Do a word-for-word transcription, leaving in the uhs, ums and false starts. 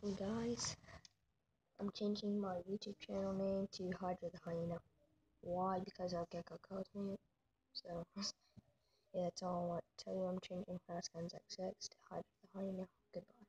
Hey guys, I'm changing my YouTube channel name to Hydra the Hyena. Why? Because our gecko calls me it. So, yeah, that's all I want to tell you. I'm changing Fast Guns X X to Hydra the Hyena. Goodbye.